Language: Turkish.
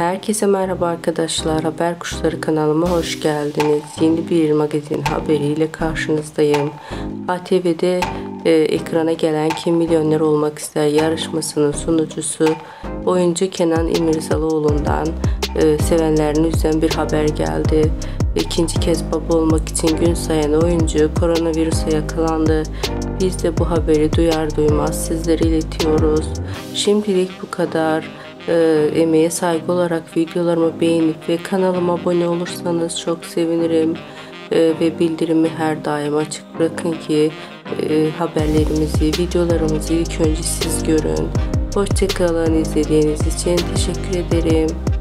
Herkese merhaba arkadaşlar. Haber Kuşları kanalıma hoş geldiniz. Yeni bir magazin haberiyle karşınızdayım. ATV'de ekrana gelen Kim Milyoner Olmak İster yarışmasının sunucusu oyuncu Kenan İmirzalıoğlu'ndan sevenlerini üzen bir haber geldi. İkinci kez baba olmak için gün sayan oyuncu koronavirüse yakalandı. Biz de bu haberi duyar duymaz sizlere iletiyoruz. Şimdilik bu kadar. Emeğe saygı olarak videolarımı beğenip ve kanalıma abone olursanız çok sevinirim. Ve bildirimi her daim açık bırakın ki haberlerimizi, videolarımızı ilk önce siz görün. Hoşça kalın, izlediğiniz için teşekkür ederim.